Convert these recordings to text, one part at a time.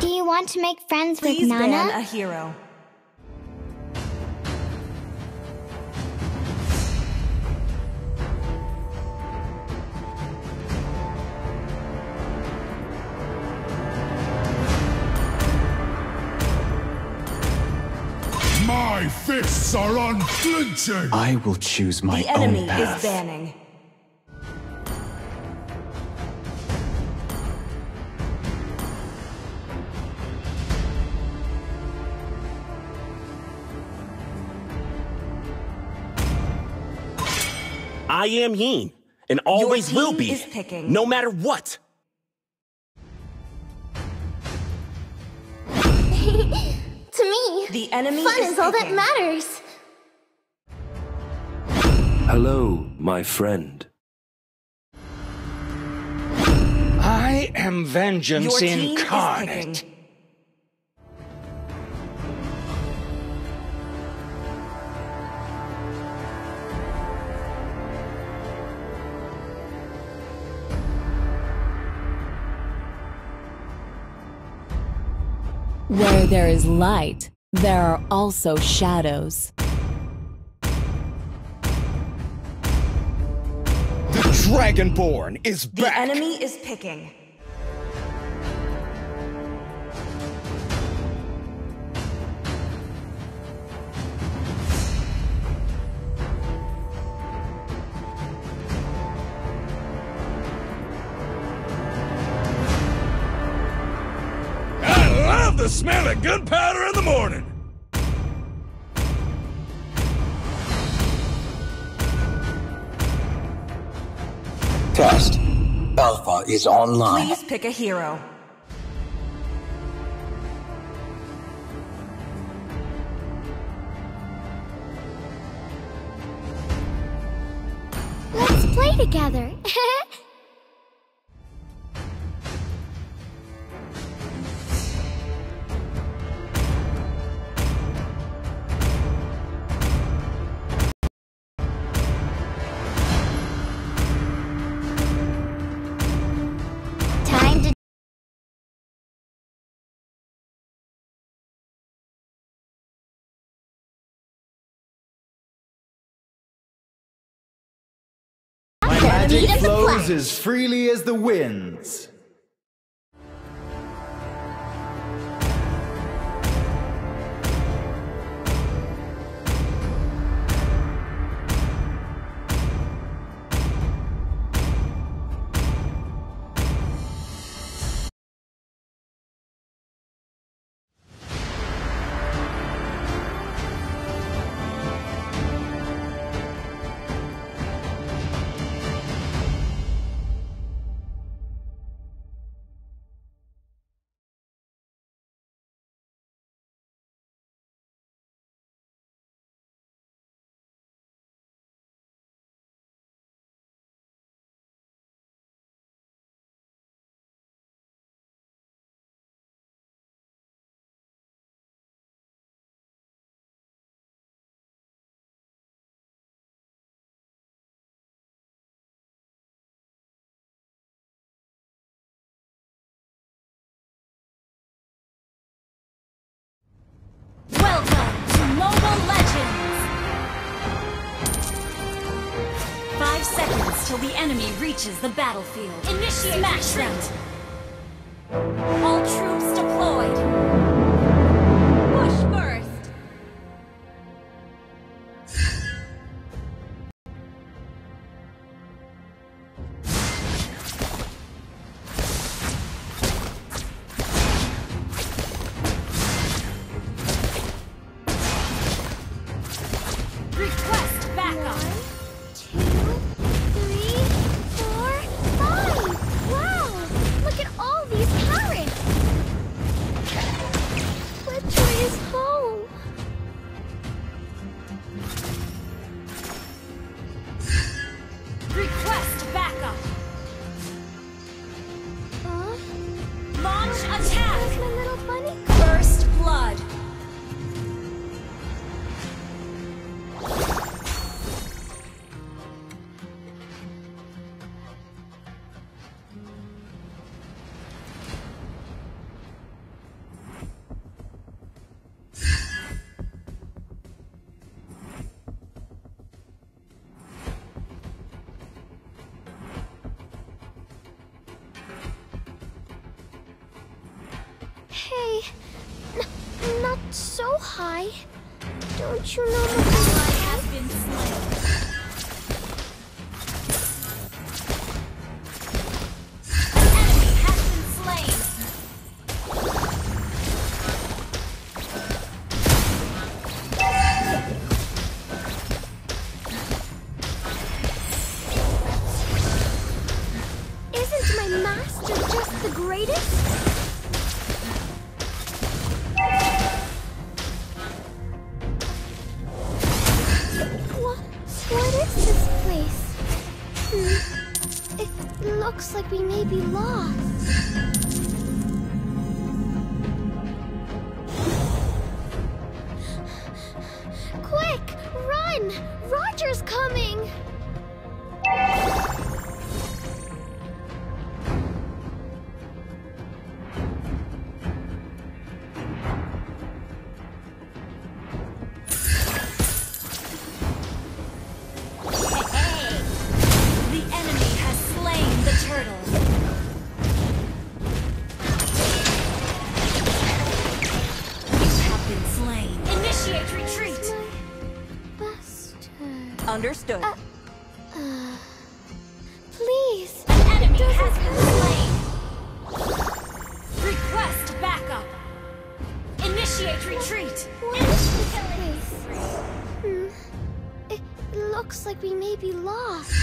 Do you want to make friends with Please ban Nana? a hero. My fists are unflinching! I will choose my The enemy own path. is banning. I am Yin, and always Your will team be, is picking. no matter what. To me, The enemy fun is all that picking. matters. Hello, my friend. I am vengeance Your team is incarnate. picking. Where there is light, there are also shadows. The Dragonborn is The back! enemy is picking. I love the smell of gunpowder in the morning! Test. Alpha is online. Please pick a hero. Let's play together. Time to Magic Beat of the flows flash. as freely as the winds. Welcome to Mobile Legends! 5 seconds till the enemy reaches the battlefield. Initiate Smash them! All troops deployed! Push first! Request backup! 1, 2, 3, 4, 5. Wow! Look at all these carrots. Hey, not so high. Don't you know my Ally has been slain. Enemy has been slain. Isn't my master just the greatest? What is this place? It looks like we may be lost. Quick, run! Roger's coming! The enemy has slain the turtle. You have been slain. Initiate retreat. Buster. Understood. Please. An enemy Doesn't has been hurt. slain. Request backup. Initiate retreat. What is this place? It looks like we may be lost.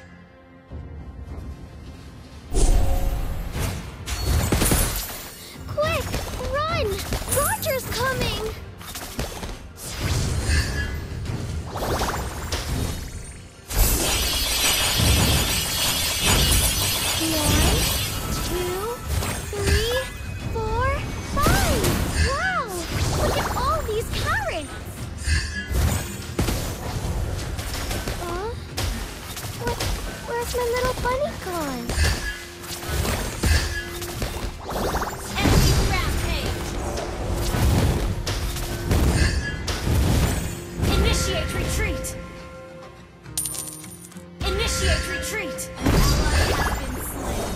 Quick, run! Roger's coming! One, two, three, four, five! Wow! Look at all these carrots! Where's my little bunny gone? Enemy rampage. Initiate retreat. Initiate retreat. An ally has been slain.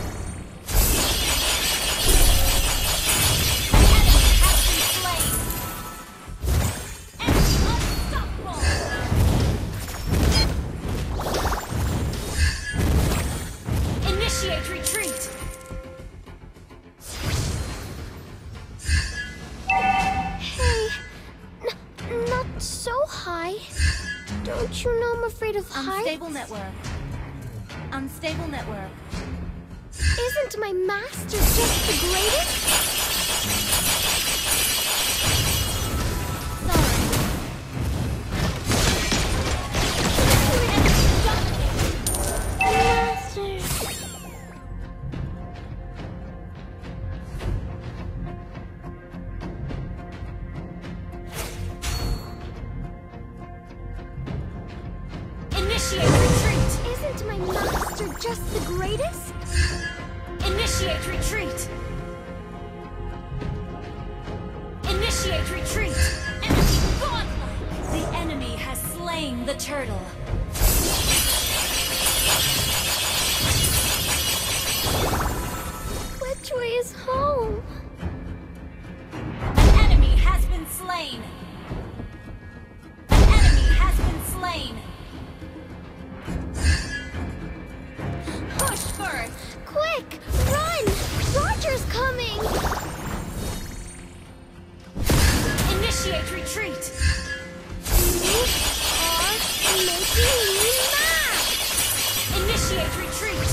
An enemy has been slain. Enemy unstoppable. Initiate retreat! Hey, not so high. Don't you know I'm afraid of heights? Unstable network. Unstable network. Isn't my master just the greatest? Master. Initiate retreat! Isn't my master just the greatest? Initiate retreat! Initiate retreat! Enemy godlike! The enemy has slain the turtle. Which way is home? An enemy has been slain! An enemy has been slain! Push first! Quick, run! Roger's coming! Initiate retreat! You are making me mad! Initiate retreat!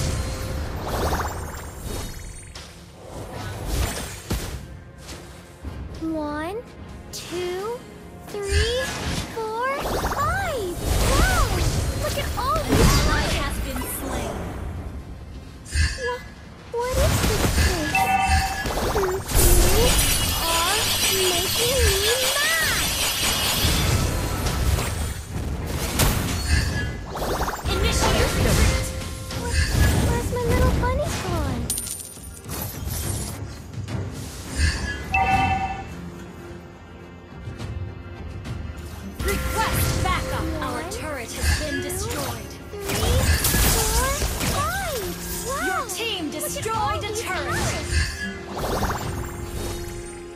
One, two, three, four, five! Wow! Look at all An these ally carrots! has been slain. What is this place? You are making me mad! Initiate retreat! Where's my little bunny gone? Request backup! Our turret has been destroyed. 3, 4, 5! Wow! Your team Look at destroyed all a these turret. carrots.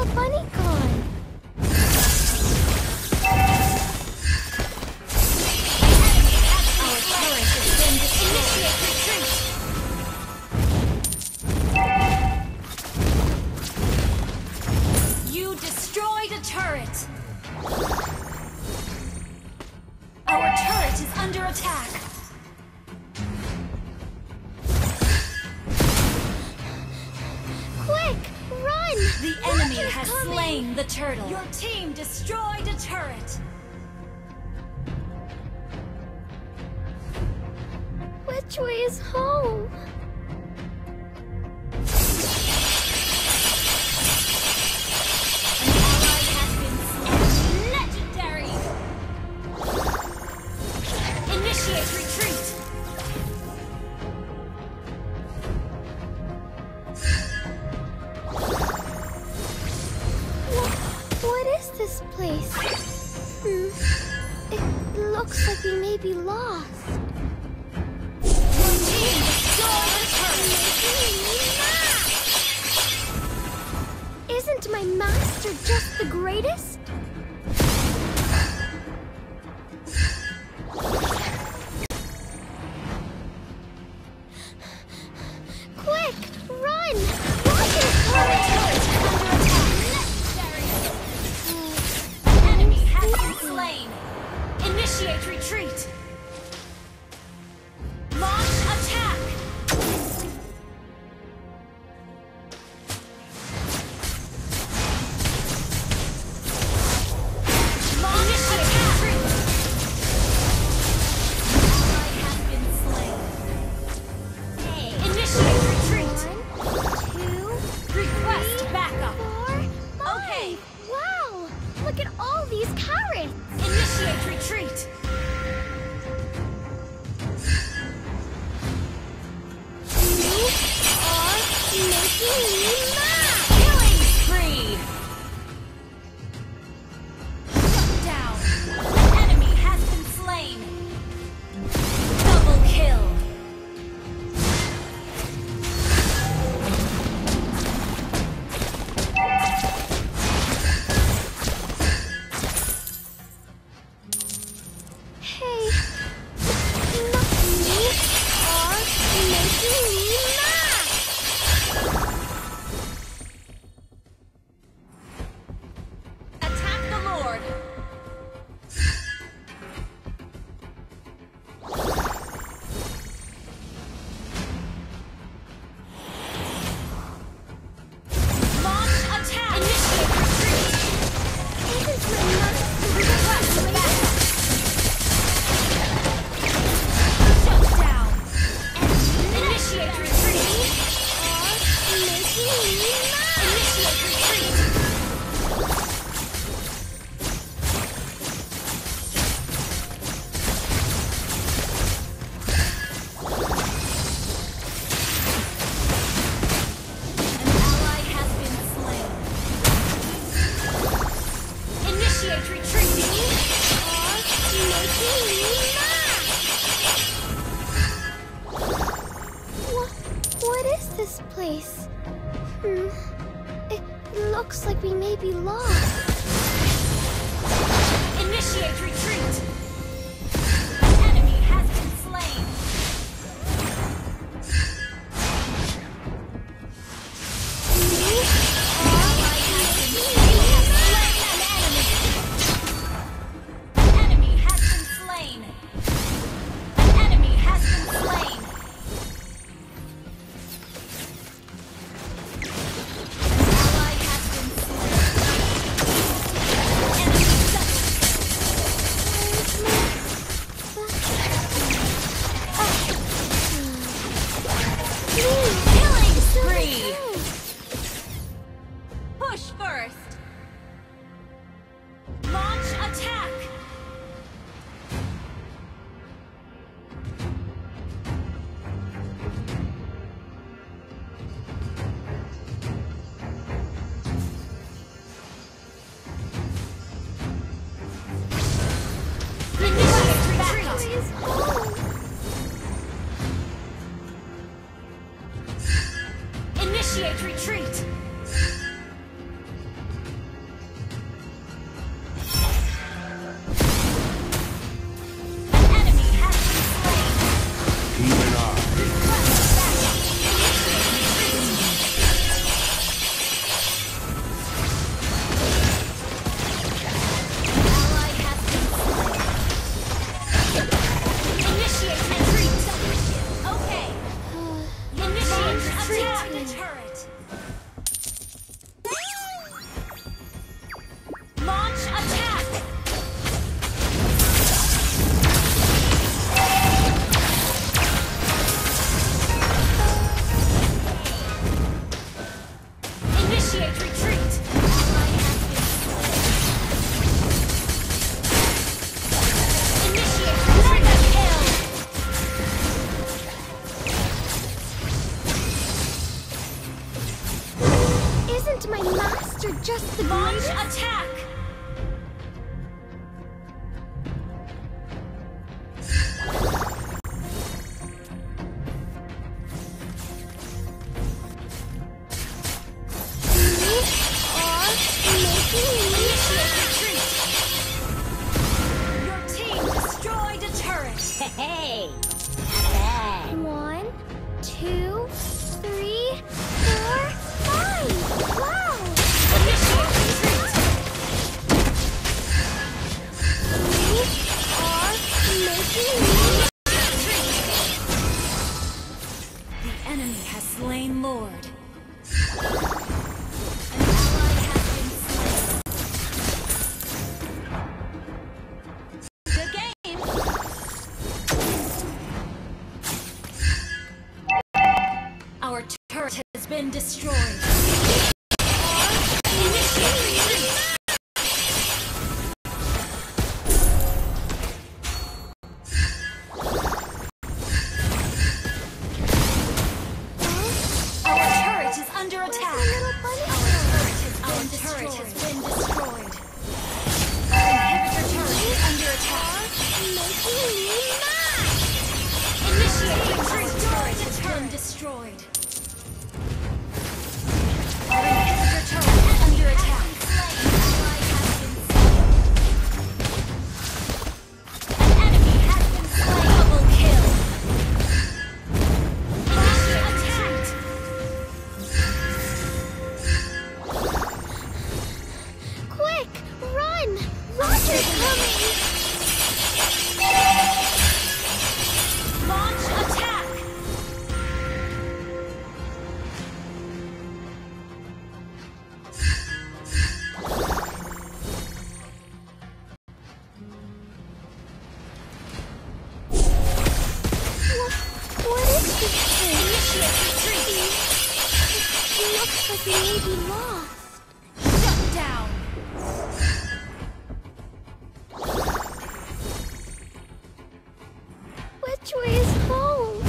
bunny gone? Our turret has been destroyed. Initiate retreat. You destroyed a turret. Our turret is under attack. Quick, run! The enemy Water's has coming. slain the turtle. Your team destroyed a turret. Which way is home? An ally has been slain. Legendary! Initiate retreat! What is this place? It looks like we may be lost. Your team destroyed a turret. Isn't my master just the greatest? Quick, run! Water's coming! Enemy has been slain. Initiate retreat. Launch attack. Launch attack. Ally has been slain. Initiate retreat. 1, 2, Request backup. 4, 5. Okay. Wow! Look at all these carrots! Initiate retreat. You are making me mad! Killing spree. Shut down. An enemy has been slain. Double kill. Hey, not you are making me mad! Attack the Lord. Launch attack. Initiate retreat. Isn't my master Request the backup. greatest? Shut down. Initiate retreat. Are making me mad! Initiate retreat. An ally has been slain. Initiate retreat. Are making me mad! What is this place? It looks like we may be lost. Initiate retreat. An enemy has been slain. Ally has been slain. An enemy has been slain. An enemy has been slain. Ally has been slain. Enemy double killing spree. Push first. Launch attack. Initiate retreat. Is home. Initiate retreat. my master just the Launch greatest? attack! Your team destroyed a turret! Hey! Not bad. 1, 2, 3, 4, 5. Wow! Initiate retreat! You are making me. The enemy has slain Lord. An ally has been slain. Good game! Our turret has been destroyed. Initiate retreat! Our turret is under attack. Our turret has been destroyed. Our inhibitor turret is under attack. Making me mad. Initiate retreat. Our turret has been destroyed. Our inhibitor turret is under attack. An enemy has been slain. Double kill. Initiate attack. Quick, run! Roger's coming! Launch attack. What is this thing? Initiate retreat. It looks like we may be lost. Shut down. Which way is home?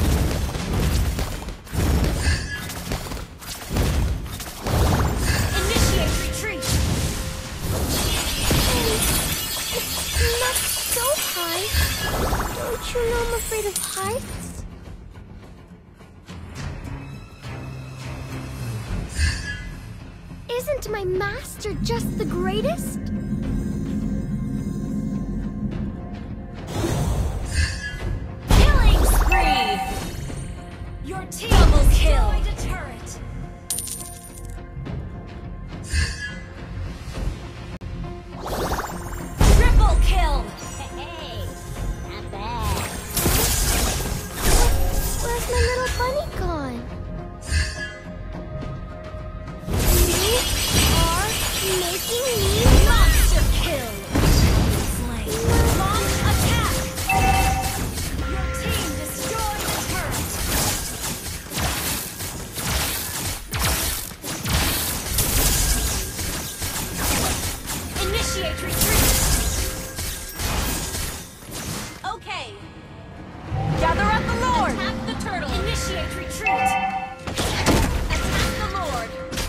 Initiate retreat. Not so high. Don't you know I'm afraid of heights? Isn't my master just the greatest? Killing spree. Your team double kill. Destroyed a turret. Triple kill. Hey! Not bad. Where's my little bunny gone? You are making me Monster kill. Slain. Launch attack. Your team destroyed a turret. Initiate retreat. Okay. Gather up the Lord. Attack the turtle. Initiate retreat. Attack the Lord.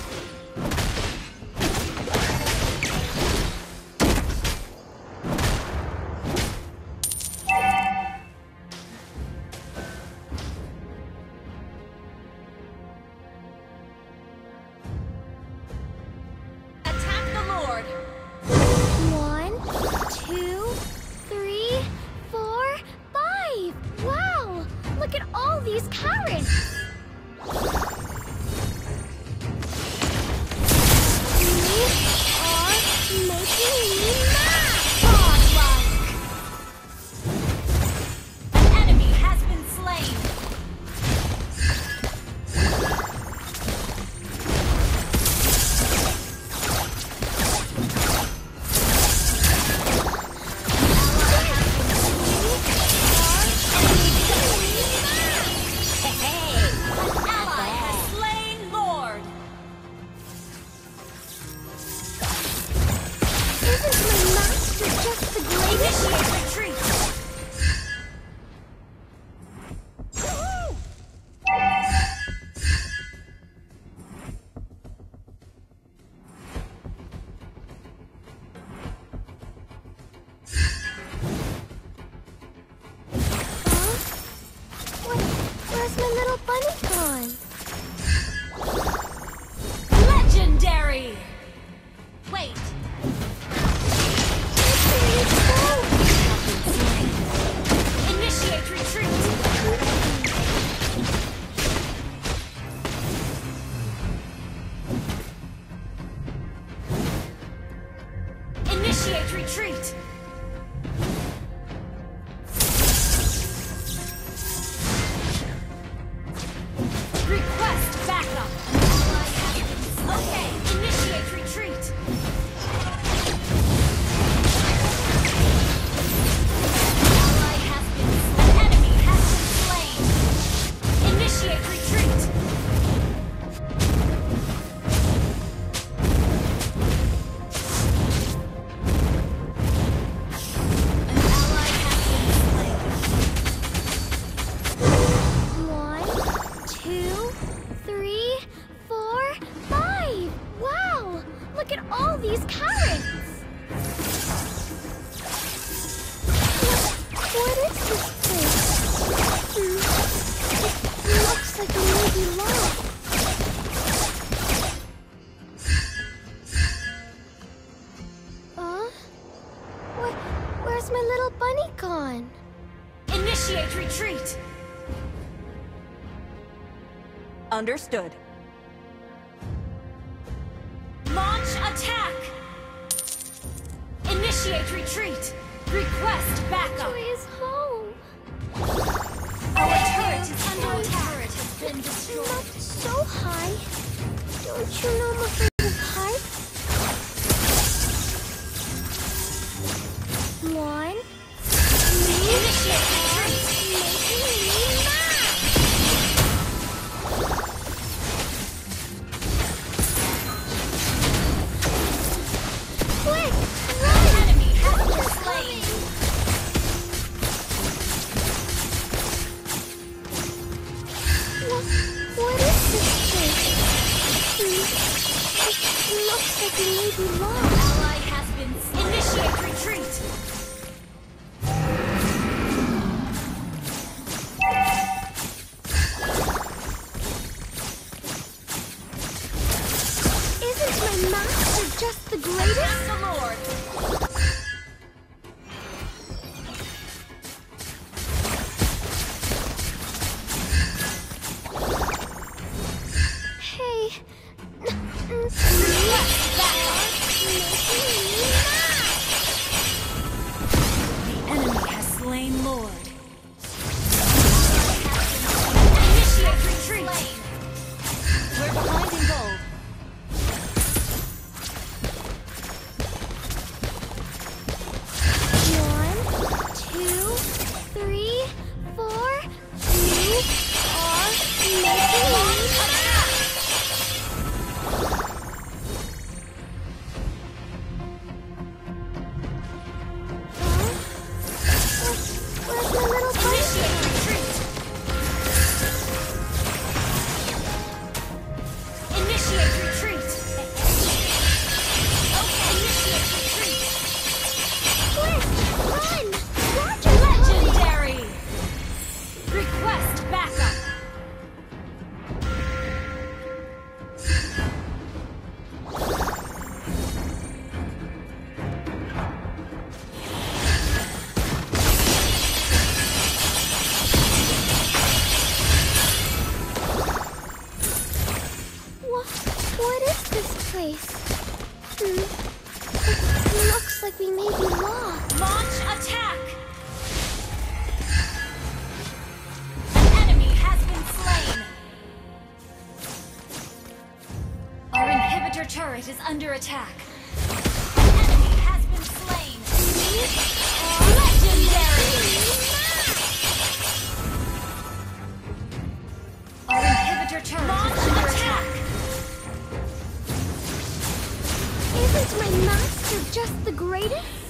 Attack the Lord. 1, 2, 3, 4, 5. Wow! Look at all these carrots. You are making me mad. Godlike. An enemy has been slain. Hey! An ally Where's my little bunny gone? Legendary! Wait. Where did it go? Initiate retreat! Initiate retreat! Request backup! Okay, initiate retreat! Ally has been slain. An enemy has been slain! Initiate retreat! An ally has been slain. 1, 2, 3, 4, 5. Wow! Look at all these carrots. What is this place? It looks like it may be lost. Where's my little bunny gone? Initiate retreat! Understood. Launch attack! Initiate retreat! Request backup! Joy is home. Our turret is under attack. Turret has been destroyed. Not so high. Don't you know I'm afraid of heights? 1, 2, Initiate retreat! making me mad. Quick, run! Enemy has been slain! What is this place? It looks like we may be lost. Ally has been slain. Initiate retreat! Isn't my master just the greatest? The Lord! Hey. Request backup! The enemy has slain Lord. Initiate retreat! We're behind in gold. 1, 2, 3, 4. You are making me mad. Where's my little bunny? Initiate retreat! Initiate retreat! Okay, initiate retreat! Quick, run! Roger, Legendary! Request backup! What is this place? It looks like we may be lost. Launch attack! An enemy has been slain! Our inhibitor turret is under attack. An enemy has been slain! Legendary! Our inhibitor turret is under attack! Isn't my master just the greatest?